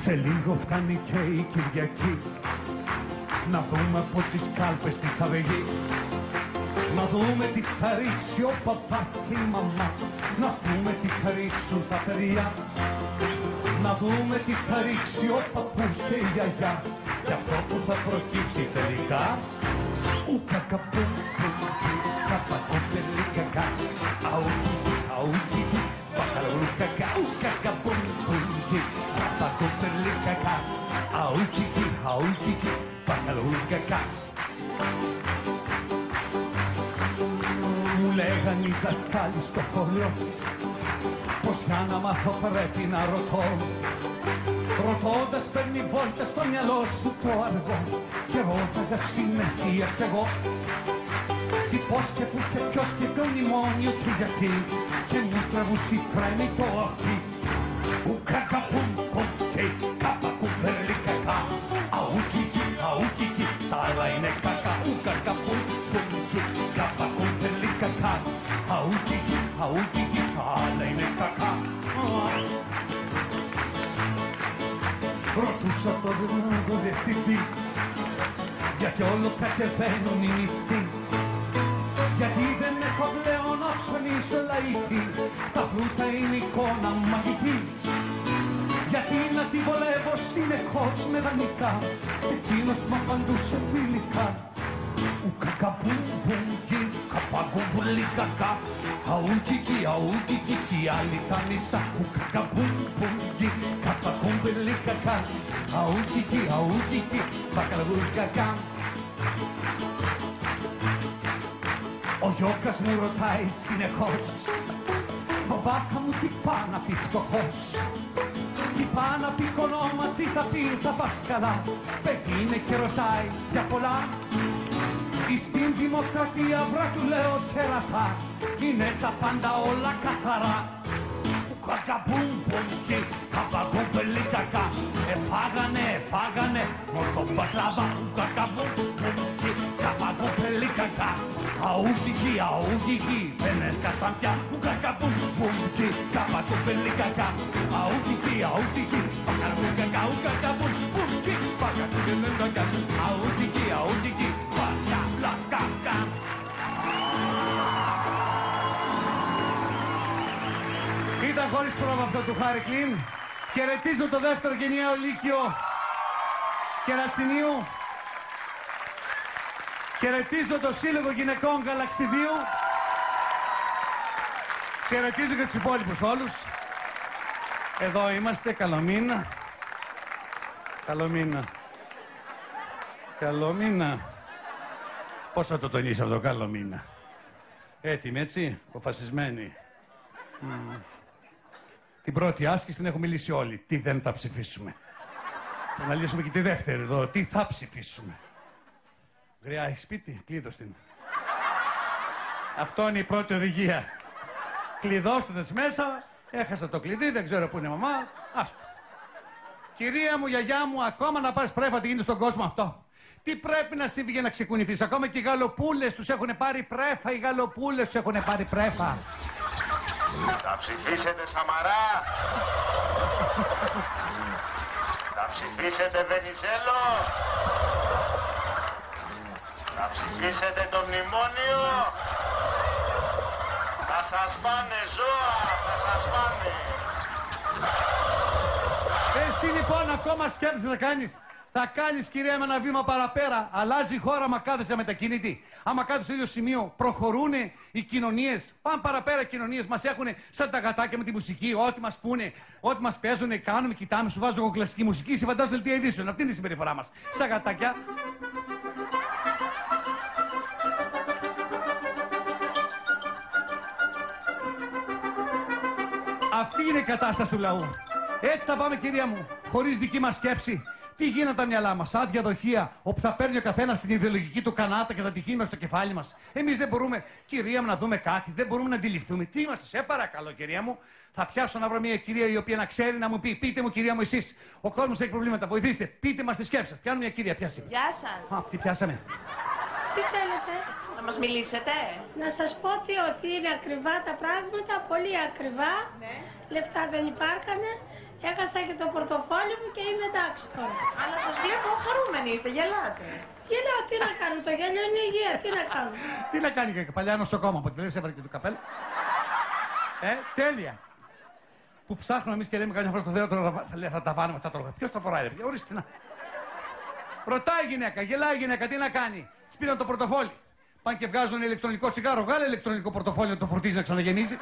Σε λίγο φτάνει και η Κυριακή, να δούμε από τις κάλπες τι θα βγει. Να δούμε τι θα ρίξει ο παπάς και η μαμά, να δούμε τι θα ρίξουν τα παιδιά. Να δούμε τι θα ρίξει ο παππούς και η γιαγιά, κι αυτό που θα προκύψει τελικά. Ουκακαπουμ, καπακοπελικακά, αουκικι, αουκικι, μπακαλουρουκακά, ουκακαπουμ, καπακοπελικακά, αουκικι, αουκικι, μπακαλουρουκακά. Μου λέγαν οι δασκάλοι στο σχολείο πως για να μάθω πρέπει να ρωτώ. Ρωτώντας παίρνει βόλτα στο μυαλό σου το αργό και ρώταγα συνέχεια κι εγώ τι πώς και που και ποιος και ποιο μνημόνιο και γιατί και μου τραβούσι τρέμει το αυτή. Ουκακαπουμ πουμ και καπακουμπερλικακά, αουκικι, αουκικι, τα άλλα είναι κακά. Ουκακαπουμ πουμ και καπακουμπερλικακά, αουκικι, αουκικι, τα άλλα είναι κακά. Ρωτούσα τον διευθυντή γιατί όλο κατεβαίνουν οι μισθοί, γιατί δεν έχω πλέον να ψωνίσω λαϊκή, τα φρούτα είναι εικόνα μαγική, γιατί να τη βολεύω συνεχώς με δανεικά και εκείνος μ' απαντούσε φιλικά. Ουκακαπουμ πουμ και καπακουμπουλικακά, αουκικι, αουκικι, κι οι άλλοι τα μισά. Ουκακαπουμ πουμ και καπακουμπουλικακά, αουκικι, αουκικι, μπακαλουρουκακά. Ο γιώκας μου ρωτάει συνεχώς, μπαμπάκα μου τι πά να πει φτωχός, τι πά να πει κονόμα, τι θα πει τα δάσκαλα. Παιδί είναι και ρωτάει για πολλά, στην δημοκρατία βρά του λέω κερατά, είναι τα πάντα όλα καθαρά. Ουκακαπουμ πουμ και καπακουμπελικακά, εφάγανε μόνο τον μπακλαβά. Ουκακαπουμ πουμ και καπακουμπελικακά, αουκικι, αουκικι, δεν έσκασαν πια. Ουκακαπουμ πουμ και καπακουμπελικακά, αουκικι, αουκικι, μπακαλουρουκακά. Ουκακαπουμ πουμ και καπακουμπελικακά, αουκικι, αουκικι, μπακαλουρουκακά. Ήταν χωρίς πρόβα αυτό του Χάρη Κλίν. Χαιρετίζω το δεύτερο γενιαίο λύκειο Κερατσινίου. Χαιρετίζω το Σύλλογο Γυναικών Γαλαξιδίου. Χαιρετίζω και τους υπόλοιπους όλους. Εδώ είμαστε, καλό μήνα. Καλό μήνα. Καλό μήνα. Πώς θα το τονίσει αυτό, καλό μήνα. Έτοιμοι, έτσι, αποφασισμένοι. Την πρώτη άσκηση την έχουμε λύσει όλοι. Τι δεν θα ψηφίσουμε. Να λύσουμε και τη δεύτερη εδώ. Τι θα ψηφίσουμε. Γριά, έχει σπίτι, κλείδωσε την. Αυτό είναι η πρώτη οδηγία. Κλειδώστε τις μέσα. Έχασα το κλειδί, δεν ξέρω πού είναι η μαμά. Άστο. Κυρία μου, γιαγιά μου, ακόμα να πάρεις πρέφα, τι γίνεται στον κόσμο αυτό. Τι πρέπει να συμβεί για να ξεκουνηθείς. Ακόμα και οι γαλοπούλες τους έχουν πάρει πρέφα. Οι γαλοπούλες τους έχουν πάρει πρέφα. Θα ψηφίσετε Σαμαρά. Θα ψηφίσετε Βενιζέλο. Θα ψηφίσετε το μνημόνιο. Θα σας πάνε ζώα. Θα σας πάνε. Εσύ λοιπόν ακόμα σκέφτεσαι να κάνεις. Θα κάνεις, κυρία, με ένα βήμα παραπέρα. Αλλάζει η χώρα άμα κάθεσαι μετακίνητη. Άμα κάθεσαι στο ίδιο σημείο, προχωρούν οι κοινωνίες. Πάνε παραπέρα οι κοινωνίες. Μας έχουν σαν τα γατάκια με τη μουσική. Ό,τι μας πούνε, ό,τι μας παίζουν, κάνουμε, κοιτάμε. Σου βάζω εγώ κλασική μουσική. Σε φαντάζω δελτία ειδήσεων. Αυτή είναι η συμπεριφορά μας. Σαν γατάκια. Αυτή είναι η κατάσταση του λαού. Έτσι θα πάμε, κυρία μου, χωρίς δική μας σκέψη. Τι γίνανε τα μυαλά μας, άδεια δοχεία, όπου θα παίρνει ο καθένας την ιδεολογική του κανάτα και θα τη χύνει στο κεφάλι μας. Εμείς δεν μπορούμε, κυρία μου, να δούμε κάτι, δεν μπορούμε να αντιληφθούμε. Τι είμαστε, σε παρακαλώ, κυρία μου. Θα πιάσω να βρω μια κυρία η οποία να ξέρει να μου πει: πείτε μου, κυρία μου, εσείς. Ο κόσμος έχει προβλήματα, βοηθήστε, πείτε μας τη σκέψη σας. Πιάνω μια κυρία, πιάσε. Γεια σας. Αυτή πιάσαμε. Τι θέλετε? Να μας μιλήσετε. Να σας πω ότι είναι ακριβά τα πράγματα, πολύ ακριβά. Ναι. Λεφτά δεν υπάρχανε. Έχασα και το πορτοφόλι μου και είμαι εντάξει τώρα. Αλλά σας βλέπω χαρούμενοι είστε, γελάτε. Γελάω, τι να κάνω, το γέλιο είναι υγεία, τι να κάνω. Τι να κάνει και παλιά νοσοκόμα από τη βλέπεις, έβαλε και το καπέλο. Τέλεια. Που ψάχνουμε εμείς και λέμε καμιά φορά στο θέατρο, θα τα βάλουμε αυτά τώρα. Ποιος τα φοράει, ρε παιδιά, ορίστε να. Ρωτάει η γυναίκα, γελάει η γυναίκα, τι να κάνει. Της πήραν το πορτοφόλι. Πάνε και βγάζουν ηλεκτρονικό τσιγάρο. Βγάλε ηλεκτρονικό πορτοφόλι να το φορτίζει να ξαναγεμίζει.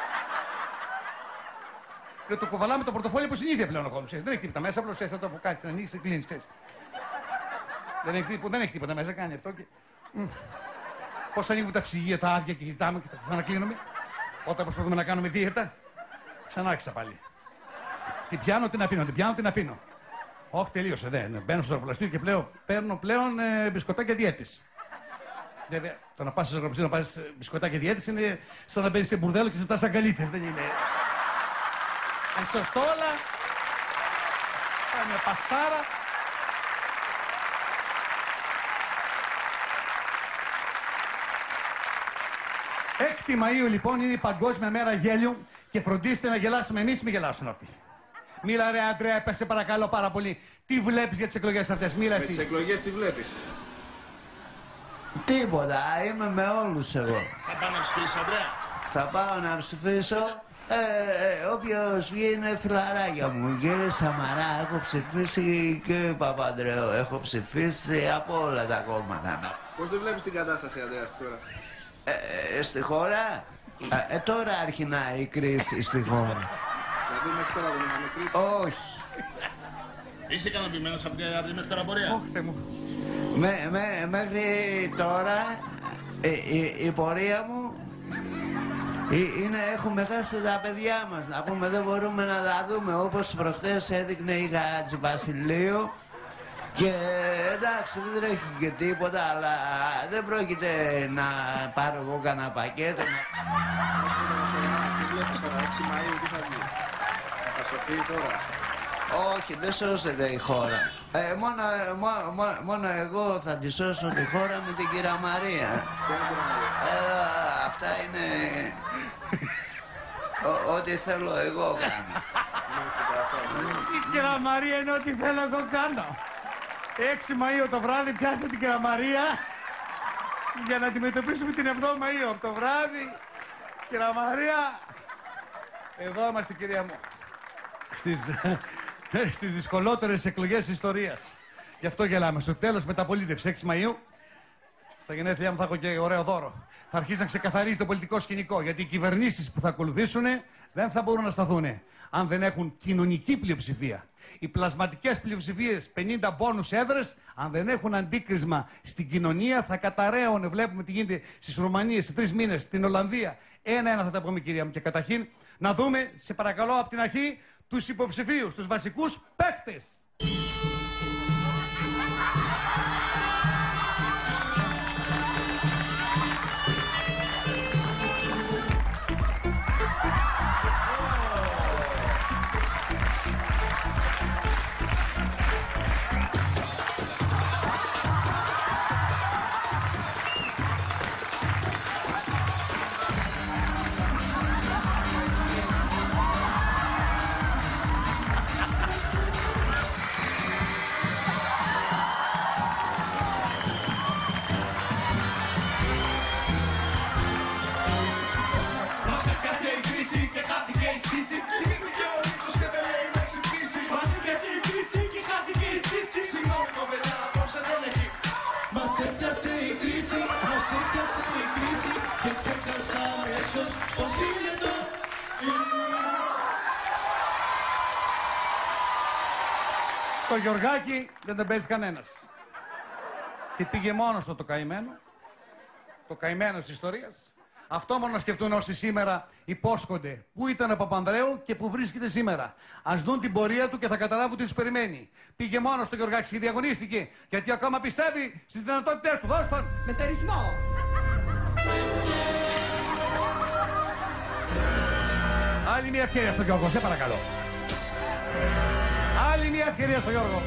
Και το κουβαλάμε το πορτοφόλι από συνήθεια πλέον ο κόσμος. Δεν έχει τίποτα μέσα, απλώς θα το κάνει, την ανοίξει, κλείνει. Δεν έχει τίποτα μέσα, κάνει αυτό. Και... Πώς ανοίγουν τα ψυγεία, τα άδεια και κοιτάμε και τα ξανακλείνουμε. Όταν προσπαθούμε να κάνουμε δίαιτα, ξανά άρχισα πάλι. Την πιάνω, την αφήνω, την πιάνω, την αφήνω. Όχι, τελείωσε, δεν. Μπαίνω στο ζωροπλαστείο και παίρνω πλέον μπισκοτάκια διέτης. Βέβαια, το να πας στο ζωροπλαστείο να πάρεις μπισκοτάκια διέτης είναι σαν να μπαίνεις σε μπουρδέλο και ζητάς αγκαλίτσες, δεν είναι. Σωστό, αλλά. Μια παστάρα. Έκτη Μαΐου λοιπόν είναι η Παγκόσμια Μέρα Γέλιου και φροντίστε να γελάσουμε εμείς, μην γελάσουν αυτοί. Μίλα ρε Αντρέα, πες σε παρακαλώ πάρα πολύ. Τι βλέπεις για τις εκλογές αυτές, μίλα εσύ. Με τις εκλογές τι βλέπεις? Τίποτα, είμαι με όλους εγώ. Θα πάω να ψηφίσεις, Αντρέα? Θα πάω να ψηφίσω. Όποιος βγει είναι φιλαράκια μου. Και Σαμαρά έχω ψηφίσει και Παπανδρέου έχω ψηφίσει από όλα τα κόμματα. Πώς δεν βλέπεις την κατάσταση, Αντρέα, στη χώρα? Στη χώρα, τώρα αρχινάει η κρίση στη χώρα. Δηλαδή μέχρι τώρα δεν είχαμε κρίση? Όχι. Είσαι ικανοποιημένος από την μέχρι τώρα πορεία? Όχι, Θεέ μου. Μέχρι τώρα η πορεία μου είναι έχουμε χάσει τα παιδιά μας. Να πούμε δεν μπορούμε να τα δούμε όπως προχτές έδειχνε η Χατζηβασιλείου. Και εντάξει δεν τρέχει και τίποτα, αλλά δεν πρόκειται να πάρω εγώ κανένα πακέτο. Τι βλέπεις τώρα, 6 Μαΐου τι θα βγει? Θα σωθεί τώρα? Όχι, δεν σώσεται η χώρα. Μόνο εγώ θα τη σώσω τη χώρα με την κυρία Μαρία. Αυτά είναι ό,τι θέλω εγώ κάνω. Η κυρία Μαρία είναι ό,τι θέλω εγώ κάνω. 6 Μαΐου το βράδυ πιάστε την κυρία Μαρία για να αντιμετωπίσουμε την 7η Μαΐου. Το βράδυ, κυρία Μαρία, εδώ είμαστε κυρία μου. Στις δυσκολότερες εκλογές της ιστορίας. Γι' αυτό γελάμε. Στο τέλος μεταπολίτευση 6 Μαΐου, στα γενέθλιά μου θα έχω και ωραίο δώρο. Θα αρχίσει να ξεκαθαρίζει το πολιτικό σκηνικό, γιατί οι κυβερνήσεις που θα ακολουθήσουν δεν θα μπορούν να σταθούν αν δεν έχουν κοινωνική πλειοψηφία. Οι πλασματικές πλειοψηφίες, 50 μπόνους έδρες, αν δεν έχουν αντίκρισμα στην κοινωνία, θα καταραίουν. Βλέπουμε τι γίνεται στις Ρουμανίες σε 3 μήνες, στην Ολλανδία. Ένα-ένα θα τα πούμε, κυρία μου. Και καταρχήν, να δούμε, σε παρακαλώ, από την αρχή, τους υποψηφίους, τους βασικούς παίκτες. Το Γιωργάκη δεν τον παίζει κανένας. Και πήγε μόνος του το καημένο. Το καημένο της ιστορίας. Αυτό μόνο να σκεφτούν όσοι σήμερα υπόσχονται πού ήταν ο Παπανδρέου και πού βρίσκεται σήμερα. Ας δουν την πορεία του και θα καταλάβουν τι τους περιμένει. Πήγε μόνος το Γιωργάκη και διαγωνίστηκε. Γιατί ακόμα πιστεύει στις δυνατότητές του. Δώσ' τον! Με το ρυθμό. Άλλη μια ευκαιρία στον Γιώργο, σε παρακαλώ. Άλλη μια ευκαιρία στον Γιώργο.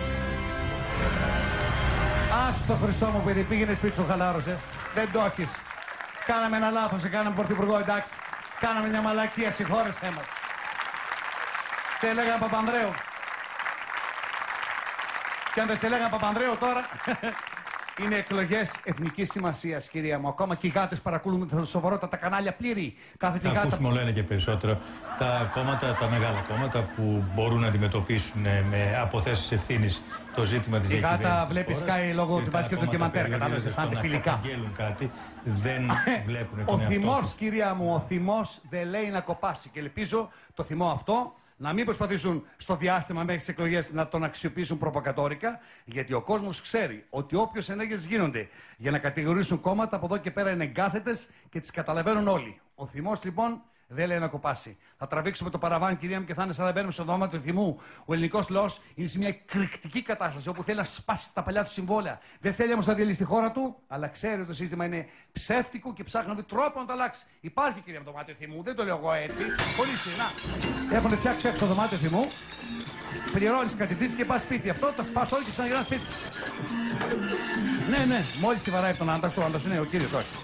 Ας το χρυσό μου παιδί, πήγαινε σπίτι σου, χαλάρωσε. Δεν το έχεις. Κάναμε ένα λάθος, κάναμε πρωθυπουργό, εντάξει. Κάναμε μια μαλακία, συγχώρεσέ μας. Σε έλεγα Παπανδρέου. Και αν δεν σε έλεγα Παπανδρέου τώρα, είναι εκλογές εθνικής σημασίας, κυρία μου. Ακόμα και οι γάτες παρακολουθούν τα σοβαρότητα τα κανάλια πλήρη. Κάθε τη Θα γάτα. ακούσουμε όλο ένα και περισσότερο τα κόμματα, τα μεγάλα κόμματα που μπορούν να αντιμετωπίσουν με αποθέσεις ευθύνης το ζήτημα της διακυβέρνησης. Η γάτα βλέπει σκάει λόγω του μπάσκετ του ντοκιμαντέρ. Κατάλαβες, αισθάνεται φιλικά. Καταγγέλουν κάτι, δεν βλέπουν τον Ο θυμός, εαυτό τους. κυρία μου, ο θυμός δεν λέει να κοπάσει. Και ελπίζω το θυμό αυτό να μην προσπαθήσουν στο διάστημα μέχρι τις εκλογές να τον αξιοποιήσουν προβοκατόρικα, γιατί ο κόσμος ξέρει ότι όποιες ενέργειες γίνονται για να κατηγορήσουν κόμματα από εδώ και πέρα είναι εγκάθετες και τις καταλαβαίνουν όλοι. Ο θυμός λοιπόν δεν λέει να κοπάσει. Θα τραβήξουμε το παραβάν, κυρία μου, και θα είναι σαν να μπαίνουμε στο δώμα του θυμού. Ο ελληνικός λαός είναι σε μια εκρηκτική κατάσταση όπου θέλει να σπάσει τα παλιά του συμβόλαια. Δεν θέλει όμως να διαλύσει τη χώρα του, αλλά ξέρει ότι το σύστημα είναι ψεύτικο και ψάχνει να βρει τρόπο να το αλλάξει. Υπάρχει, κυρία μου, το δωμάτιο θυμού, δεν το λέω εγώ έτσι. Πολύ στενά. Έχουν φτιάξει έξω το δωμάτιο θυμού. Πληρώνεις κάτι της και πας σπίτι. Αυτό τα σπάς όλοι και ξαναγυρνάς σπίτι σου. Ναι, μόλις τη βαράει από τον άντρα σου, ο άντρας είναι ο κύριος, όχι.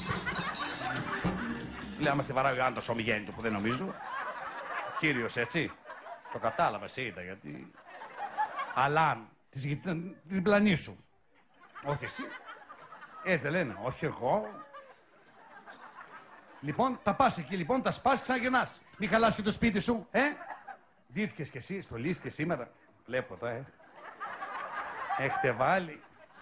Λέω, άμα στη βαράει ο άντρας ομιγέννητο που δεν νομίζω. Ο κύριος, έτσι. Το κατάλαβα, εσύ είδα, γιατί... Αλάν, της πλανή σου. Όχι εσύ. Έτσι δεν λένε, όχι εγώ. Λοιπόν, τα πας εκεί, λοιπόν, τα σπάς, ξαναγυρνάς. Μη χαλάς και το σπίτι σου, Ντύθηκες κι εσύ, στολίστηκες σήμερα. Βλέπω εδώ, Έχετε βάλει.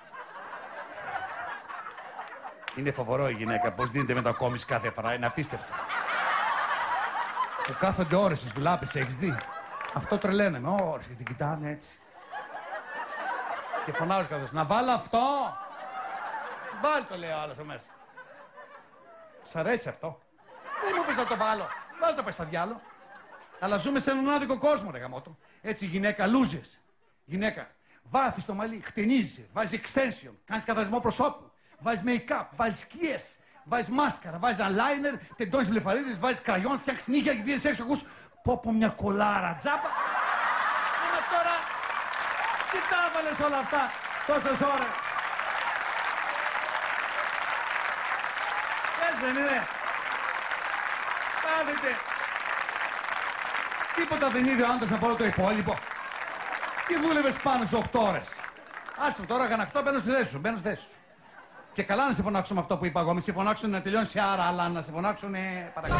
Είναι φοβερό η γυναίκα, πώς δίνεται μετακόμιση κάθε φορά, είναι απίστευτο. Που κάθονται ώρες στις δουλάπες, έχεις δει. Αυτό τρελαίνε ώρες και την κοιτάνε έτσι. Και φωνάζω καθώς, να βάλω αυτό. Βάλ' το, λέει ο άλλος μέσα. Σ' αρέσει αυτό? Δεν μου πεις να το βάλω. Βάλ' το, πες στα διάλο. Αλλά ζούμε σε έναν άδικο κόσμο, ρε γαμότο. Έτσι η γυναίκα λούζες. Γυναίκα, βάφει στο μαλλί, χτενίζει, βάζει extension, κάνεις καθαρισμό προσώπου. Βάζεις make-up, βάζεις σκιές, βάζεις μάσκαρα, βάζεις eyeliner, τεντώνεις βλεφαρίδες, βάζεις κραγιόν, φτιάξεις νύχια και βγαίνεις έξω, ακούς πω μια κολάρα, τζάπα. Είναι τώρα, τι τα έβαλες όλα αυτά τόσες ώρες. Έτσι δεν είναι? Κάθετε. Τίποτα δεν είδε ο άντρας από όλο το υπόλοιπο. Τι δούλευες πάνω σε 8 ώρες. Άσε τώρα, γανακτό, μπαίνω στη θέση σου, Και καλά να σε φωνάξουν με αυτό που είπα εγώ. Μη σε φωνάξουν να τελειώνει σε άρα, αλλά να σε φωνάξουν. Παρακαλώ.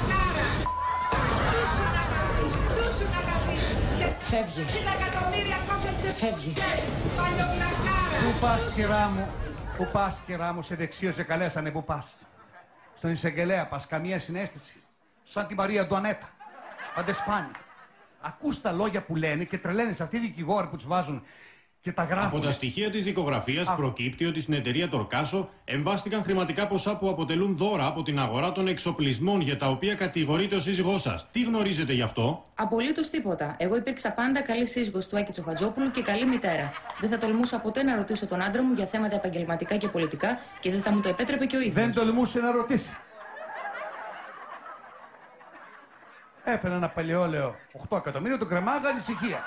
Φεύγει. Φεύγει. Πού πας, κυρά μου, πού πας, κυρά μου, σε δεξίο σε καλέσανε, πού πας. Στον εισαγγελέα πας, καμία συναίσθηση. Σαν τη Μαρία Αντουανέτα. Παντεσπάνη. Ακούς τα λόγια που λένε και τρελαίνεις αυτοί οι δικηγόροι που τους βάζουν. Από τα στοιχεία της δικογραφίας προκύπτει ότι στην εταιρεία Τορκάσο εμβάστηκαν χρηματικά ποσά που αποτελούν δώρα από την αγορά των εξοπλισμών για τα οποία κατηγορείται ο σύζυγός σας. Τι γνωρίζετε γι' αυτό? Απολύτως τίποτα. Εγώ υπήρξα πάντα καλή σύζυγος του Άκη Τσοχατζόπουλου και καλή μητέρα. Δεν θα τολμούσα ποτέ να ρωτήσω τον άντρα μου για θέματα επαγγελματικά και πολιτικά και δεν θα μου το επέτρεπε και ο ίδιος. Δεν τολμούσε να ρωτήσει. Έφερε ένα παλαιόλαιο 8 εκατομμύρια, τον κρεμάγα, ανησυχία.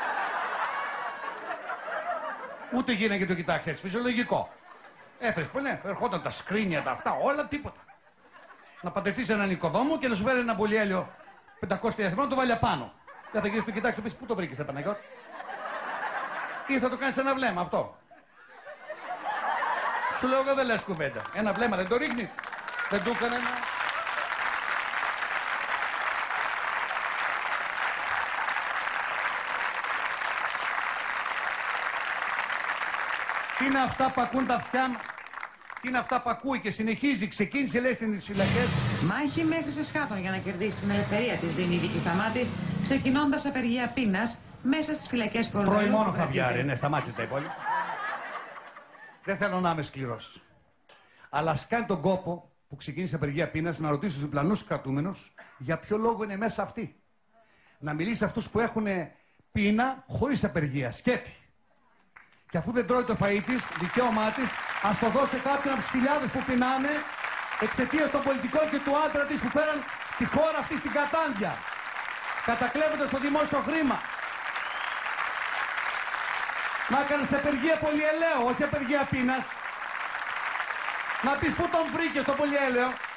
Ούτε γίνανε και το κοιτάξει έτσι, φυσιολογικό. Έφερες πολύ, ερχόταν τα σκρίνια, τα αυτά, όλα τίποτα. Να παντρευτείς έναν οικοδόμο και να σου φέρει ένα πολυέλαιο 500.000 ευρώ να το βάλει απάνω. Δεν θα γυρίσει το κοιτάξει, πεις πού το βρήκες, Παναγιώτη. Ή θα το κάνεις ένα βλέμμα αυτό. Σου λέω εγώ δεν λες κουβέντα. Ένα βλέμμα δεν το ρίχνεις. Δεν του έκανε ένα. Τι είναι αυτά που ακούν τα αυτιά μας. Τι είναι αυτά που ακούει και συνεχίζει. Ξεκίνησε, λέει, στις φυλακές. Μάχη μέχρι σε σχάτων για να κερδίσει την ελευθερία της, δίνει η Βίκη Σταμάτη, ξεκινώντας απεργία πείνας μέσα στις φυλακές Κορδελού. Τρώει μόνο χαβιάρι, ναι, σταμάτησε τα υπόλοιπα. Δεν θέλω να είμαι σκληρός. Αλλά ας κάνει τον κόπο που ξεκίνησε απεργία πείνας να ρωτήσει τους διπλανούς κρατούμενους για ποιο λόγο είναι μέσα αυτοί. Να μιλήσει σε αυτούς που έχουν πείνα χωρίς απεργία. Σκέτη. Και αφού δεν τρώει το φαΐ της, δικαίωμά της, ας το δώσει κάποιον από τους χιλιάδες που πεινάνε εξαιτίας των πολιτικών και του άντρα της που φέραν τη χώρα αυτή στην κατάντια. Κατακλέβοντας το δημόσιο χρήμα. Να κάνεις απεργία πολυελαίου, όχι απεργία πείνας. Να πεις πού τον βρήκες τον πολυέλαιο.